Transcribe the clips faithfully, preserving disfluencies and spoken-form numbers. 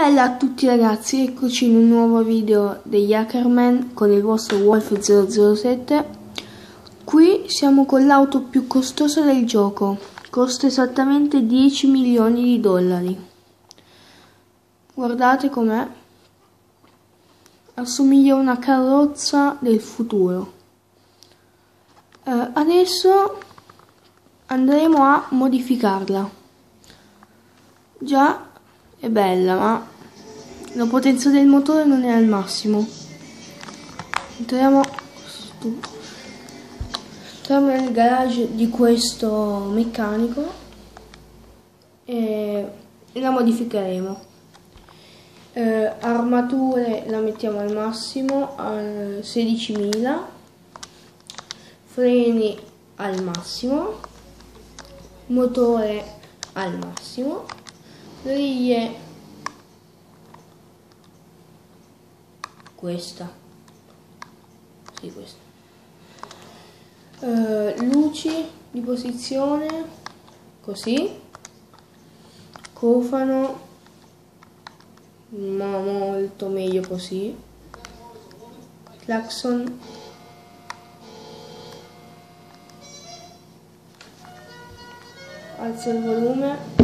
Bella a tutti ragazzi, eccoci in un nuovo video degli Hackerman con il vostro Wolf zero zero sette. Qui siamo con l'auto più costosa del gioco, costa esattamente dieci milioni di dollari. Guardate com'è, assomiglia a una carrozza del futuro. Eh, adesso andremo a modificarla. Già è bella, ma la potenza del motore non è al massimo. Entriamo, entriamo nel garage di questo meccanico e la modificheremo. Eh, armature la mettiamo al massimo, a sedicimila, freni al massimo, motore al massimo, griglie questa, sì questa, uh, luci di posizione così, cofano ma molto meglio così, clacson, alzo il volume,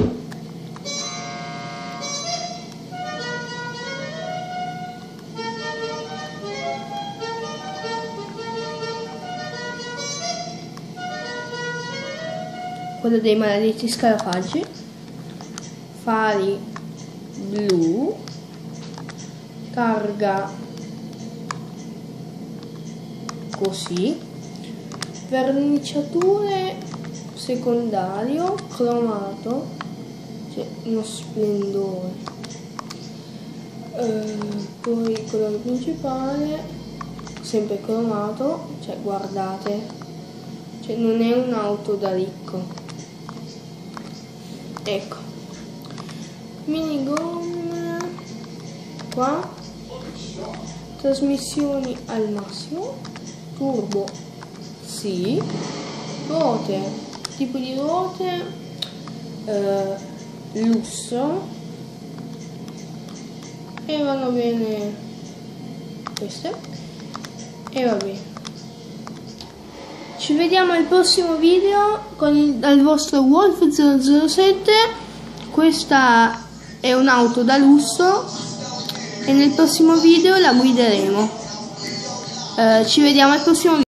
quello dei maledetti scarafaggi, fari blu, targa così, verniciature secondario, cromato, cioè uno splendore, eh, poi il colore principale sempre cromato, cioè guardate, cioè non è un'auto da ricco. Ecco, minigomme qua, trasmissioni al massimo, turbo sì, ruote, tipo di ruote, eh, lusso, e vanno bene queste, e va bene. Ci vediamo al prossimo video con il, dal vostro Wolf zero zero sette. Questa è un'auto da lusso e nel prossimo video la guideremo. Eh, ci vediamo al prossimo video.